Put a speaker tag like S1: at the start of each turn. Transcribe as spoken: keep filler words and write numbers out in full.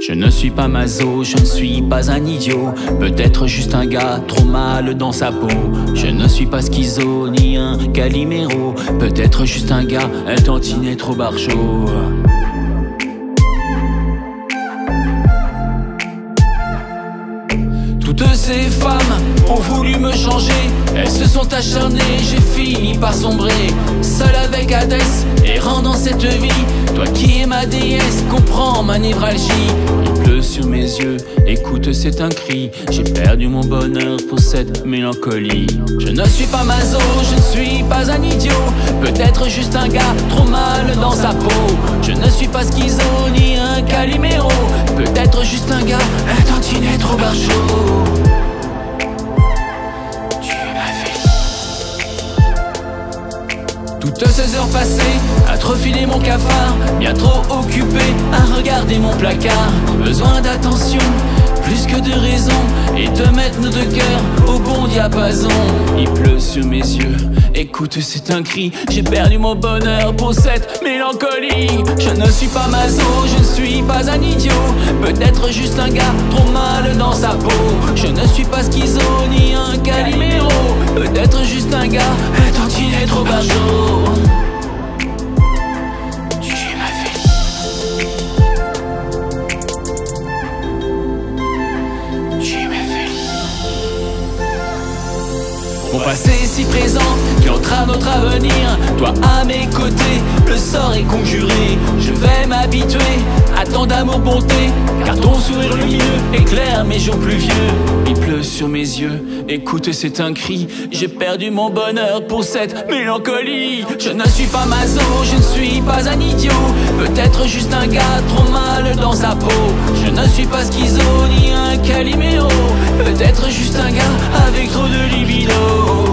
S1: Je ne suis pas maso, je ne suis pas un idiot. Peut-être juste un gars trop mal dans sa peau. Je ne suis pas schizo ni un caliméro. Peut-être juste un gars, un tantinet trop barjot. Toutes ces femmes ont voulu me changer. Elles se sont acharnées, j'ai fini par sombrer. Seul avec Hadès, errant dans cette vie. Toi qui es ma déesse, comprends ma névralgie. Il pleut sur mes yeux, écoute c'est un cri. J'ai perdu mon bonheur pour cette mélancolie. Je ne suis pas maso, je ne suis pas un idiot. Peut-être juste un gars trop mal dans sa peau. Je ne suis pas schizo ni un caliméro. Peut-être juste un gars, un tantinet trop barjot. Toutes ces heures passées à trop filer mon cafard, bien trop occupé à regarder mon placard. Besoin d'attention, plus que de raison, et de mettre nos deux cœurs au bon diapason. Il pleut sur mes yeux, écoute c'est un cri. J'ai perdu mon bonheur pour cette mélancolie. Je ne suis pas maso, je ne suis pas un idiot. Peut-être juste un gars trop mal dans sa peau. Je ne suis pas schizo ni un caliméro. Peut-être juste un gars, un tantinet trop barjot. Mon passé est si présent qui entrave notre avenir. Toi à mes côtés, le sort est conjuré. Je vais m'habituer à tant d'amour bonté, car ton sourire lumineux éclaire mes jours plus vieux. Il pleut sur mes yeux, écoute c'est un cri. J'ai perdu mon bonheur pour cette mélancolie. Je ne suis pas maso, je ne suis pas un idiot. Peut-être juste un gars trop mal dans sa peau. Je ne suis pas schizo ni un caliméro. Peut-être juste un gars avec trop de libido.